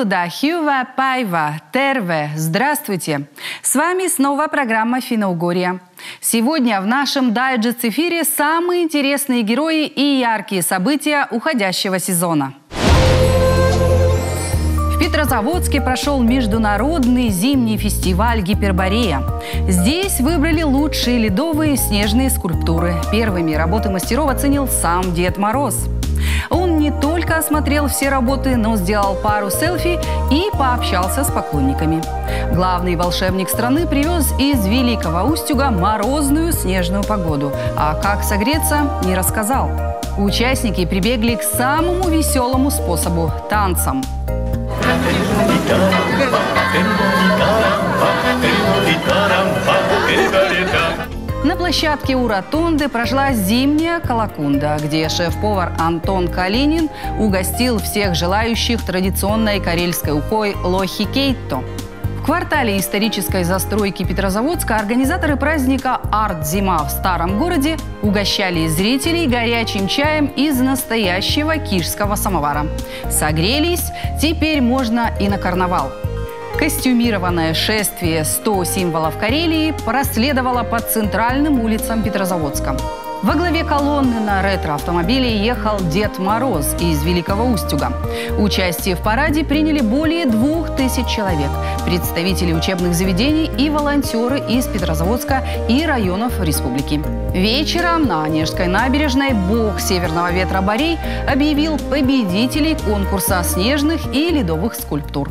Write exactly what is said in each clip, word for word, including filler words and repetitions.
Суда, Хюва, Пайва, Терве. Здравствуйте! С вами снова программа «Финно-Угорье». Сегодня в нашем дайджест-эфире самые интересные герои и яркие события уходящего сезона. В Петрозаводске прошел международный зимний фестиваль «Гиперборея». Здесь выбрали лучшие ледовые снежные скульптуры. Первыми работы мастеров оценил сам Дед Мороз. Он не только осмотрел все работы, но сделал пару селфи и пообщался с поклонниками. Главный волшебник страны привез из Великого Устюга морозную снежную погоду. А как согреться, не рассказал. Участники прибегли к самому веселому способу – танцам. На площадке у Ротонды прошла зимняя колокунда, где шеф-повар Антон Калинин угостил всех желающих традиционной карельской ухой лохи кейтто. В квартале исторической застройки Петрозаводска организаторы праздника «Арт-зима» в старом городе угощали зрителей горячим чаем из настоящего кишского самовара. Согрелись, теперь можно и на карнавал. Костюмированное шествие «сто символов Карелии» проследовало по центральным улицам Петрозаводска. Во главе колонны на ретро-автомобиле ехал Дед Мороз из Великого Устюга. Участие в параде приняли более двух тысяч человек, представители учебных заведений и волонтеры из Петрозаводска и районов республики. Вечером на Онежской набережной бог Северного ветра Борей объявил победителей конкурса снежных и ледовых скульптур.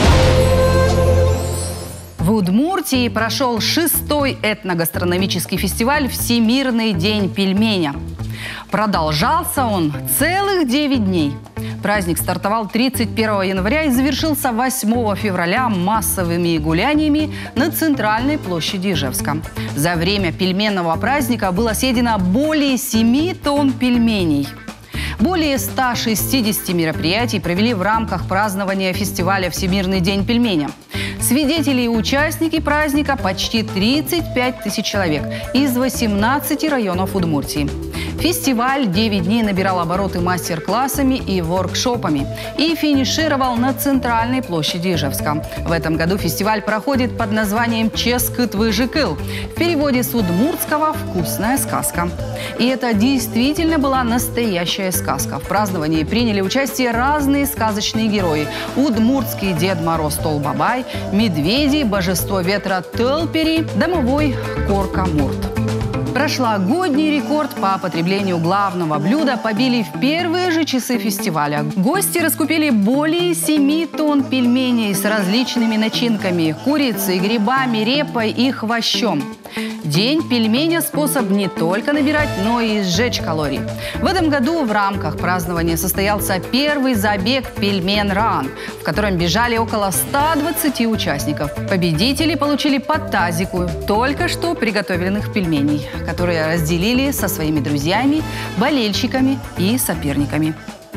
В Удмуртии прошел шестой этногастрономический фестиваль «Всемирный день пельменя». Продолжался он целых девять дней. Праздник стартовал тридцать первого января и завершился восьмого февраля массовыми гуляниями на центральной площади Ижевска. За время пельменного праздника было съедено более семи тонн пельменей. Более ста шестидесяти мероприятий провели в рамках празднования фестиваля «Всемирный день пельменя». Свидетели и участники праздника почти тридцать пять тысяч человек из восемнадцати районов Удмуртии. Фестиваль девять дней набирал обороты мастер-классами и воркшопами и финишировал на центральной площади Ижевска. В этом году фестиваль проходит под названием «Ческыт-выжикыл». В переводе с удмуртского «вкусная сказка». И это действительно была настоящая сказка. В праздновании приняли участие разные сказочные герои. Удмуртский Дед Мороз Толбабай, медведи, божество ветра Телпери, домовой Корка-Мурт. Прошлогодний рекорд по потреблению главного блюда побили в первые же часы фестиваля. Гости раскупили более семи тонн пельменей с различными начинками – курицей, грибами, репой и хвощом. День пельменя – способ не только набирать, но и сжечь калорий. В этом году в рамках празднования состоялся первый забег «Пельмен-ран», в котором бежали около ста двадцати участников. Победители получили по тазику только что приготовленных пельменей, которые разделили со своими друзьями, болельщиками и соперниками.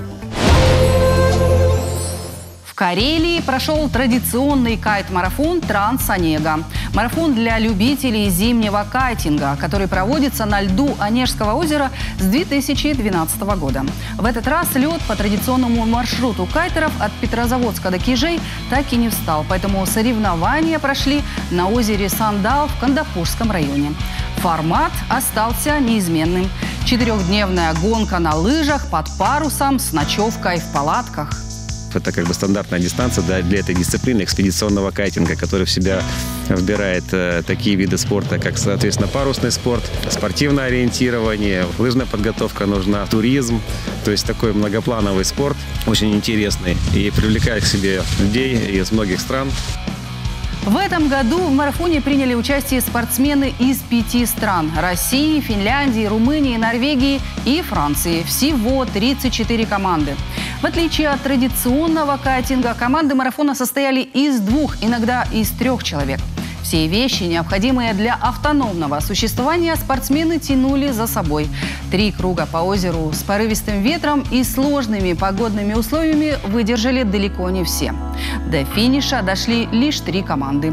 В Карелии прошел традиционный кайт-марафон «Транс-Онега». Марафон для любителей зимнего кайтинга, который проводится на льду Онежского озера с две тысячи двенадцатого года. В этот раз лед по традиционному маршруту кайтеров от Петрозаводска до Кижей так и не встал, поэтому соревнования прошли на озере Сандал в Кандапурском районе. Формат остался неизменным. Четырехдневная гонка на лыжах под парусом с ночевкой в палатках. Это как бы стандартная дистанция для, для этой дисциплины экспедиционного кайтинга, который в себя вбирает э, такие виды спорта, как, соответственно, парусный спорт, спортивное ориентирование, лыжная подготовка нужна, туризм. То есть такой многоплановый спорт, очень интересный и привлекает к себе людей из многих стран. В этом году в марафоне приняли участие спортсмены из пяти стран – России, Финляндии, Румынии, Норвегии и Франции. Всего тридцать четыре команды. В отличие от традиционного кайтинга, команды марафона состояли из двух, иногда из трех человек. Все вещи, необходимые для автономного существования, спортсмены тянули за собой. Три круга по озеру с порывистым ветром и сложными погодными условиями выдержали далеко не все. До финиша дошли лишь три команды.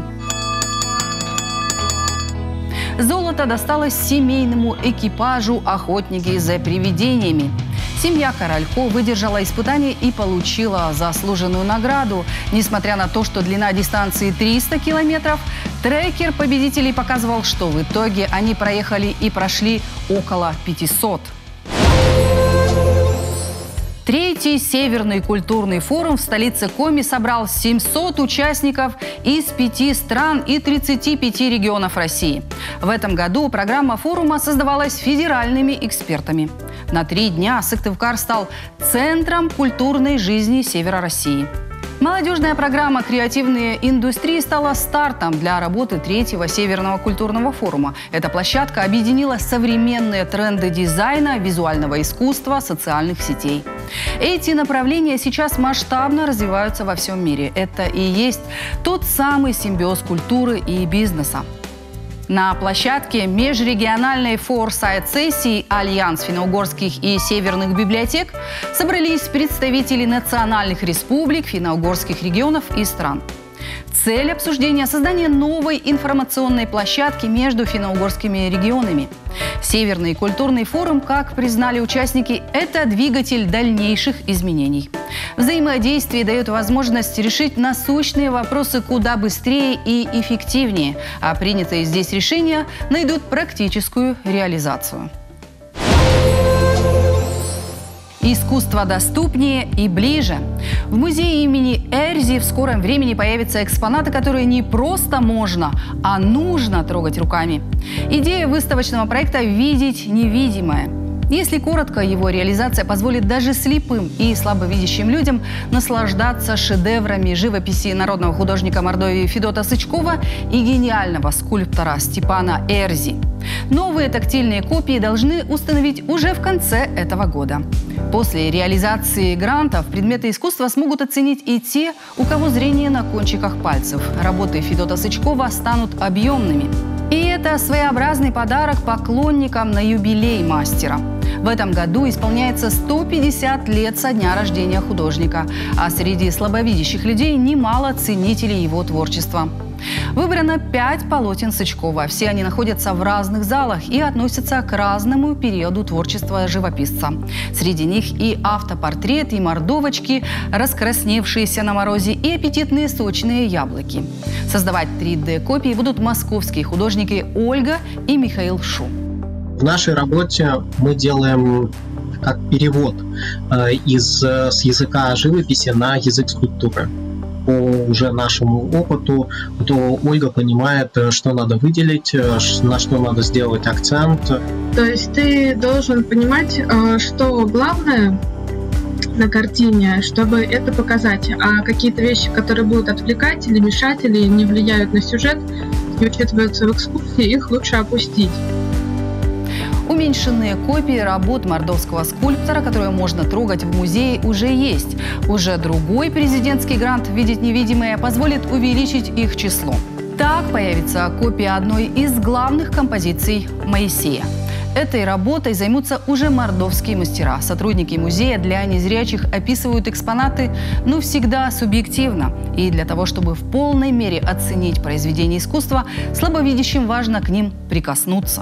Золото досталось семейному экипажу «Охотники за привидениями». Семья Королько выдержала испытание и получила заслуженную награду. Несмотря на то, что длина дистанции триста километров, трекер победителей показывал, что в итоге они проехали и прошли около пятисот. Третий Северный культурный форум в столице Коми собрал семьсот участников из пяти стран и тридцати пяти регионов России. В этом году программа форума создавалась федеральными экспертами. На три дня Сыктывкар стал центром культурной жизни Севера России. Молодежная программа «Креативные индустрии» стала стартом для работы третьего Северного культурного форума. Эта площадка объединила современные тренды дизайна, визуального искусства, социальных сетей. Эти направления сейчас масштабно развиваются во всем мире. Это и есть тот самый симбиоз культуры и бизнеса. На площадке межрегиональной форсайт-сессии Альянс финно-угорских и северных библиотек собрались представители национальных республик, финно-угорских регионов и стран. Цель обсуждения – создание новой информационной площадки между финно-угорскими регионами. Северный культурный форум, как признали участники, это двигатель дальнейших изменений. Взаимодействие дает возможность решить насущные вопросы куда быстрее и эффективнее, а принятые здесь решения найдут практическую реализацию. Искусство доступнее и ближе. В музее имени Эрзи в скором времени появятся экспонаты, которые не просто можно, а нужно трогать руками. Идея выставочного проекта «Видеть невидимое». Если коротко, его реализация позволит даже слепым и слабовидящим людям наслаждаться шедеврами живописи народного художника Мордовии Федота Сычкова и гениального скульптора Степана Эрзи. Новые тактильные копии должны установить уже в конце этого года. После реализации грантов предметы искусства смогут оценить и те, у кого зрение на кончиках пальцев. Работы Федота Сычкова станут объемными. И это своеобразный подарок поклонникам на юбилей мастера. В этом году исполняется сто пятьдесят лет со дня рождения художника, а среди слабовидящих людей немало ценителей его творчества. Выбрано пять полотен Сычкова. Все они находятся в разных залах и относятся к разному периоду творчества живописца. Среди них и автопортрет, и мордовочки, раскрасневшиеся на морозе, и аппетитные сочные яблоки. Создавать три дэ копии будут московские художники Ольга и Михаил Шу. В нашей работе мы делаем как перевод э, из, с языка живописи на язык скульптуры. По уже нашему опыту, то Ольга понимает, что надо выделить, на что надо сделать акцент. То есть ты должен понимать, что главное на картине, чтобы это показать, а какие-то вещи, которые будут отвлекать или мешать, или не влияют на сюжет, не учитываются в экскурсии, их лучше опустить. Уменьшенные копии работ мордовского скульптора, которые можно трогать в музее, уже есть. Уже другой президентский грант «Видеть невидимое» позволит увеличить их число. Так появится копия одной из главных композиций Моисея. Этой работой займутся уже мордовские мастера. Сотрудники музея для незрячих описывают экспонаты, но всегда субъективно. И для того, чтобы в полной мере оценить произведение искусства, слабовидящим важно к ним прикоснуться.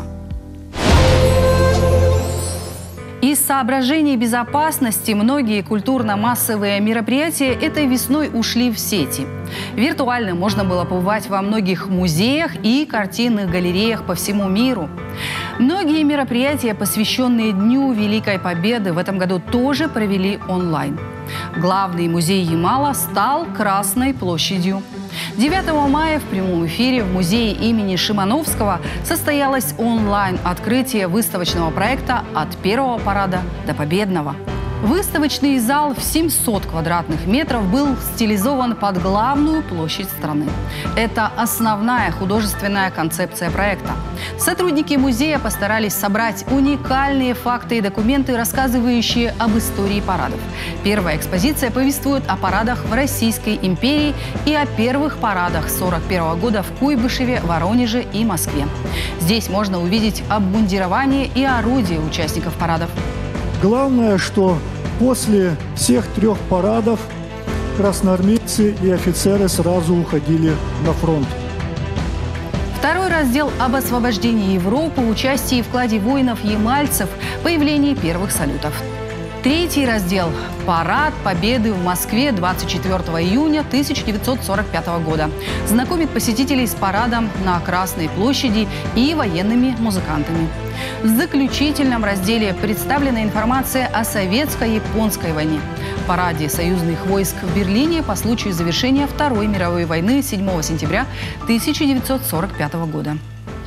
Из соображений безопасности многие культурно-массовые мероприятия этой весной ушли в сети. Виртуально можно было побывать во многих музеях и картинных галереях по всему миру. Многие мероприятия, посвященные Дню Великой Победы, в этом году тоже провели онлайн. Главный музей Ямала стал Красной площадью. девятого мая в прямом эфире в музее имени Шимановского состоялось онлайн-открытие выставочного проекта «От первого парада до победного». Выставочный зал в семьсот квадратных метров был стилизован под главную площадь страны. Это основная художественная концепция проекта. Сотрудники музея постарались собрать уникальные факты и документы, рассказывающие об истории парадов. Первая экспозиция повествует о парадах в Российской империи и о первых парадах сорок первого года в Куйбышеве, Воронеже и Москве. Здесь можно увидеть обмундирование и орудия участников парадов. Главное, что после всех трех парадов красноармейцы и офицеры сразу уходили на фронт. Второй раздел об освобождении Европы, участии и вкладе воинов-ямальцев, появлении первых салютов. Третий раздел – Парад Победы в Москве двадцать четвёртого июня тысяча девятьсот сорок пятого года. Знакомит посетителей с парадом на Красной площади и военными музыкантами. В заключительном разделе представлена информация о советско-японской войне, параде союзных войск в Берлине по случаю завершения Второй мировой войны седьмого сентября тысяча девятьсот сорок пятого года.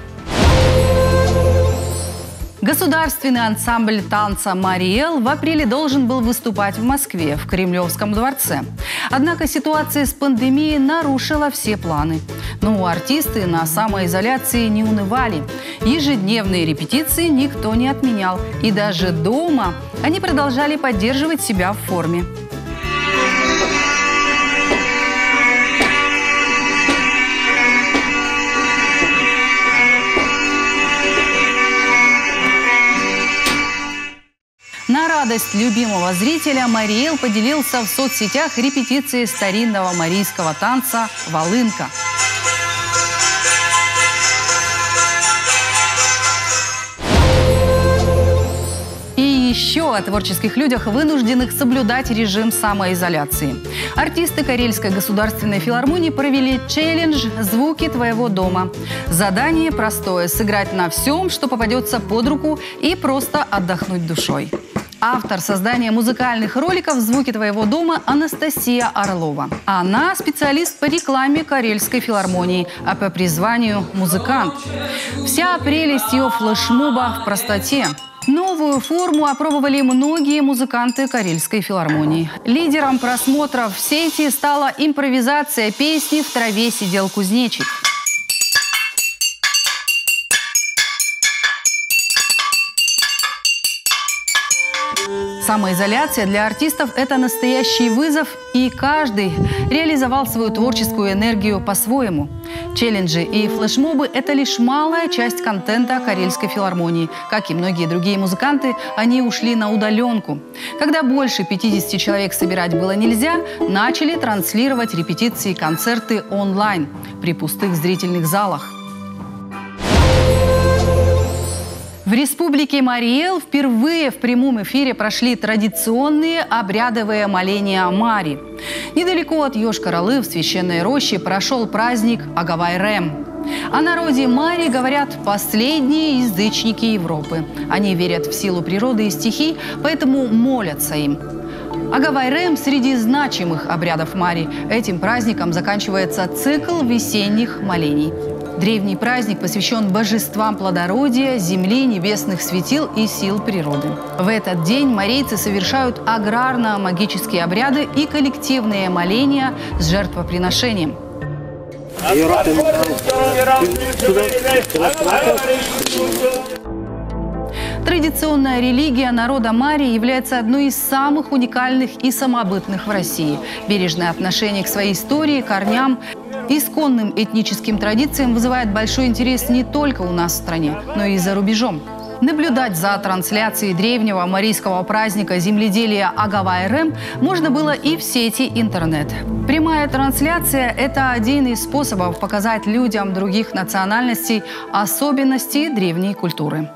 Государственный ансамбль танца «Мариэл» в апреле должен был выступать в Москве, в Кремлевском дворце. Однако ситуация с пандемией нарушила все планы. Но артисты на самоизоляции не унывали. Ежедневные репетиции никто не отменял. И даже дома они продолжали поддерживать себя в форме. На радость любимого зрителя «Мариэл» поделился в соцсетях репетицией старинного марийского танца «Волынка». И еще о творческих людях, вынужденных соблюдать режим самоизоляции. Артисты Карельской государственной филармонии провели челлендж «Звуки твоего дома». Задание простое – сыграть на всем, что попадется под руку, и просто отдохнуть душой. Автор создания музыкальных роликов «Звуки твоего дома» Анастасия Орлова. Она специалист по рекламе Карельской филармонии, а по призванию музыкант. Вся прелесть ее флешмоба в простоте. Новую форму опробовали многие музыканты Карельской филармонии. Лидером просмотров в сети стала импровизация песни «В траве сидел кузнечик». Самоизоляция для артистов – это настоящий вызов, и каждый реализовал свою творческую энергию по-своему. Челленджи и флешмобы – это лишь малая часть контента Карельской филармонии. Как и многие другие музыканты, они ушли на удаленку. Когда больше пятидесяти человек собирать было нельзя, начали транслировать репетиции и концерты онлайн при пустых зрительных залах. В республике Мариэл впервые в прямом эфире прошли традиционные обрядовые моления Мари. Недалеко от Йошкар-Олы в священной роще прошел праздник Агавай-Рем. О народе Мари говорят последние язычники Европы. Они верят в силу природы и стихий, поэтому молятся им. Агавай-Рем среди значимых обрядов Мари. Этим праздником заканчивается цикл весенних молений. Древний праздник посвящен божествам плодородия, земли, небесных светил и сил природы. В этот день марийцы совершают аграрно-магические обряды и коллективные моления с жертвоприношением. Традиционная религия народа Мари является одной из самых уникальных и самобытных в России. Бережное отношение к своей истории, корням, исконным этническим традициям вызывает большой интерес не только у нас в стране, но и за рубежом. Наблюдать за трансляцией древнего марийского праздника земледелия Агавай-Рем можно было и в сети интернет. Прямая трансляция – это один из способов показать людям других национальностей особенности древней культуры.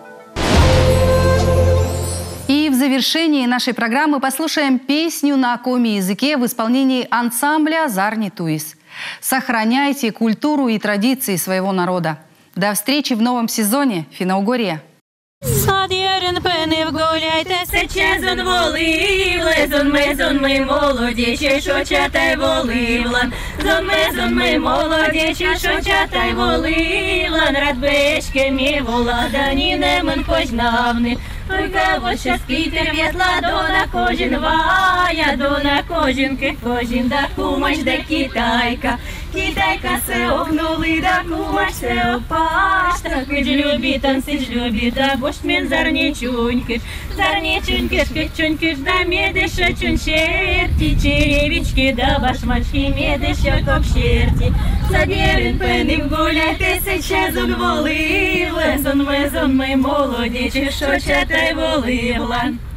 И в завершении нашей программы послушаем песню на коми-языке в исполнении ансамбля «Зарни Туис». Сохраняйте культуру и традиции своего народа. До встречи в новом сезоне «Финно-Угорье». Садєрен пенив гуляйтеся, чезон воливле, зон ми, зон ми молодічі, що чатай воливлан. Зон ми, зон ми молодічі, що чатай воливлан. Рад бешке мі воладані немен кожнавни. Ой, кого ще скітер в'ятла, до на кожен вая, до на коженки кожен, да кумач, да китайка. Китайка се огнули, да кумач се опаш, так ж любі, танці ж любі, да бошт мен зарнічуньки, зарнічуньки, шкичуньки, да медиша чунчерті, черевички, да башмачки, медиша копшерті. Садєрин пенив гуляйтеся, чезон воливле, зон ми, зон ми молодічі, що чатай воливлан.